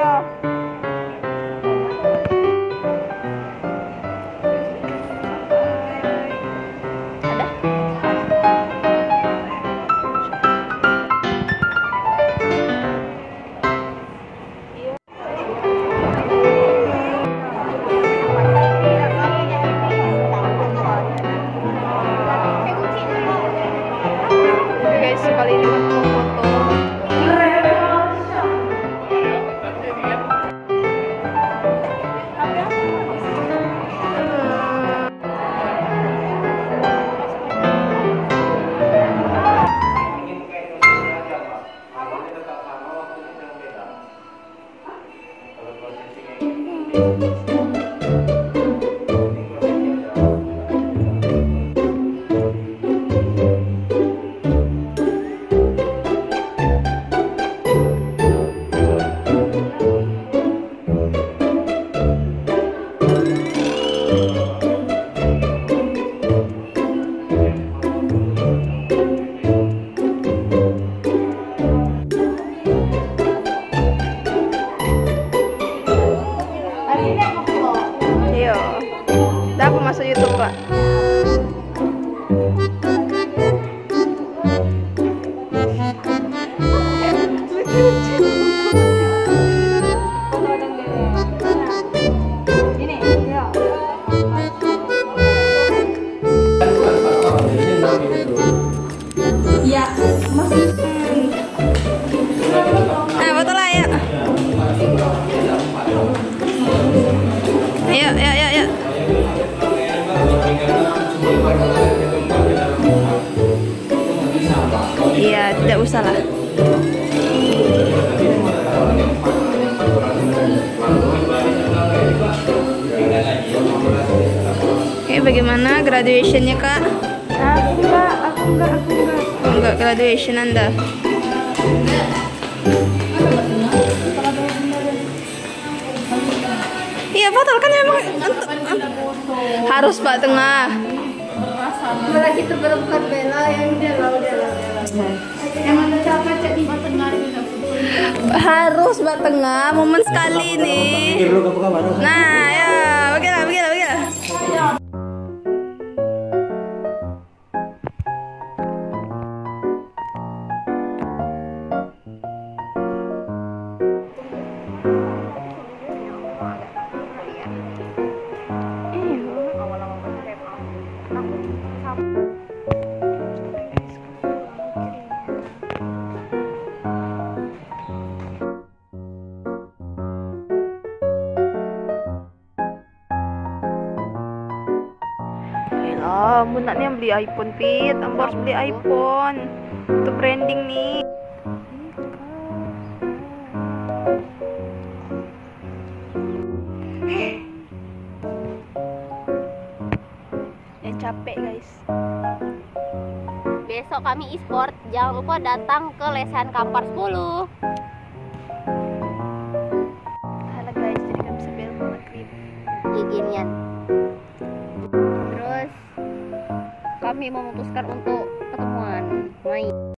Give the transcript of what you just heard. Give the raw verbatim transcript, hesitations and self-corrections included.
Kali ini mau foto. Iya. Dah aku masuk YouTube, Pak. Iya, masih. Nah, foto lah ya. Ayo, ayo, ayo, ayo. Iya, tidak usah lah. Oke, bagaimana graduationnya, Kak? Aku enggak, aku enggak, aku enggak. Oh, enggak graduation Anda. Iya, fatal kan memang harus Pak tengah. Malah kita berempat bela yang udah lah, udah lah. Emang udah capek cek di tengah ini. Harus Mbak tengah, momen sekali nih. Nah, ya, begini, begini, begini. Oh, munaknya beli iPhone, Pit. Ambo harus beli iPhone. Untuk branding nih. Yang capek, guys. Besok kami e-sport, jangan lupa datang ke lesehan Kampar sepuluh. Halo guys, jadi kami bisa bel maghrib. Ginian. Terus kami memutuskan untuk ketemuan main.